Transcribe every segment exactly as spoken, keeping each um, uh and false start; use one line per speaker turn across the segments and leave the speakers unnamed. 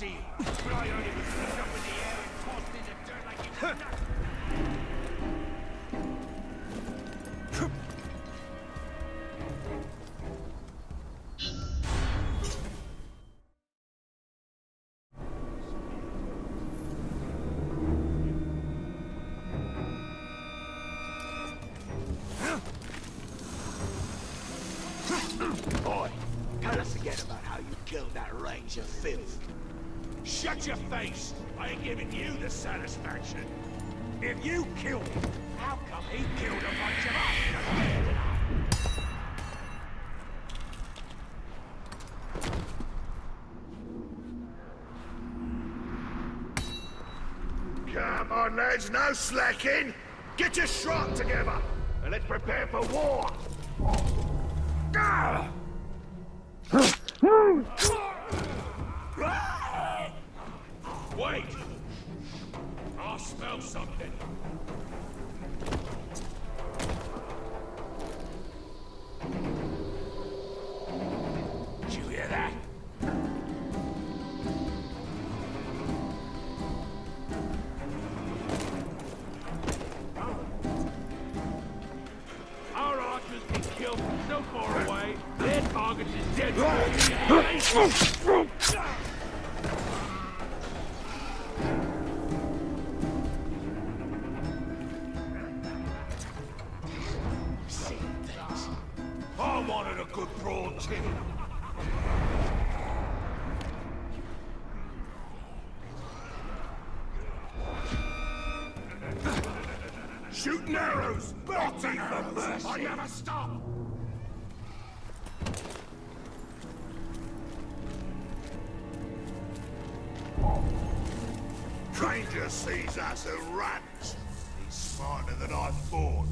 see. But I heard he was flipped up in the air and tossed in the dirt like he was nuts.
Boy, tell us again about how you killed that range of filth.
Shut your face! I ain't giving you the satisfaction. If you killed him, how come he killed a bunch of us?
Come on, lads, no slacking. Get your shrot together, and let's prepare for war. Ah!
Wait! I smell something. Did you hear that? Our archers get killed from so far away, their target is dead. I wanted a good broad chin. Shooting arrows! Batting for mercy! I never stop!
Ranger sees us and runs. He's smarter than I thought.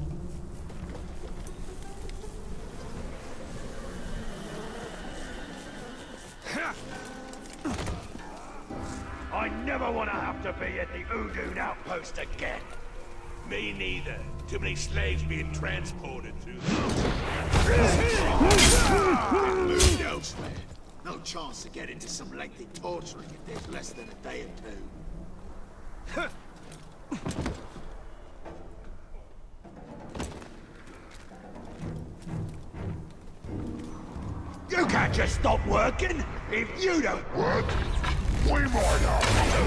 I never want to have to be at the Udun outpost again. Me neither. Too many slaves being transported through
Moved elsewhere. No chance to get into some lengthy torturing if there's less than a day or two.
You can't just stop working! If you don't work,
We might have to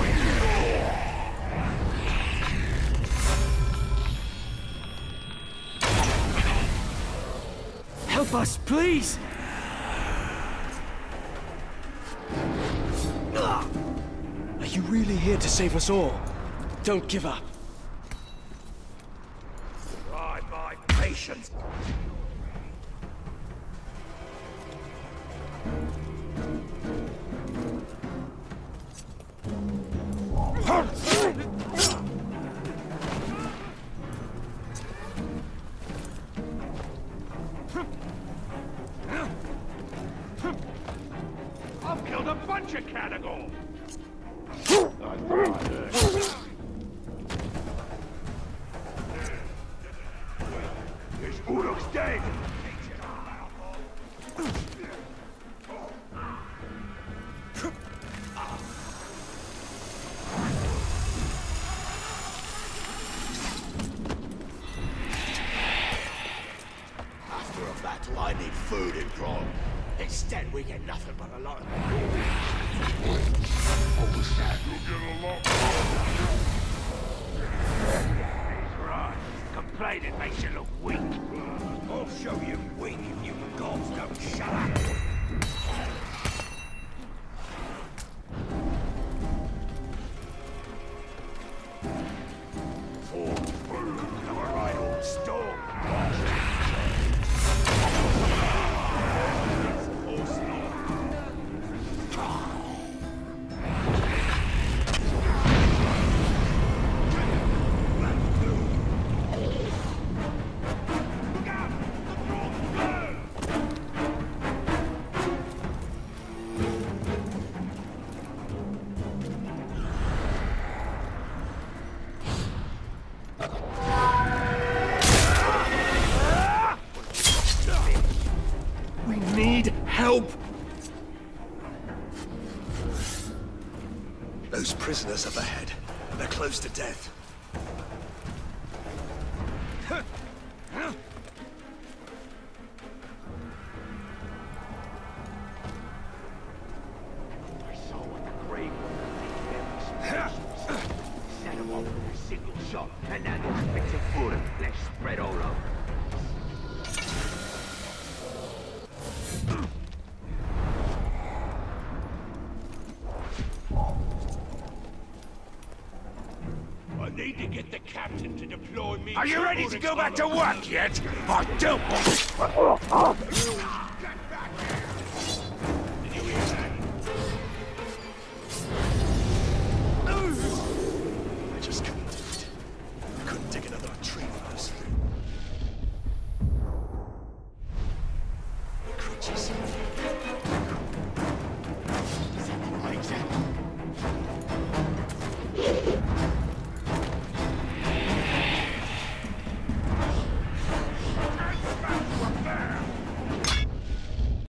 Help us, please! Are you really here to save us all? Don't give up.
try my patience. I've killed a bunch of Canagal. This Uruk's dead.
After a battle, I need food and grog. Instead, we get nothing but a lot of...
Understand you'll get a lot He's right. Complaining makes you look weak. I'll show you weak if you gods don't shut up. For food, come a right old storm.
prisoners up ahead. They're close to death.
I saw what the Grey Worm did. Set him off with a single shot, and now there's bits of wood and flesh spread all over. I need to get the captain to deploy me.
Are you ready to go back to work yet? I don't.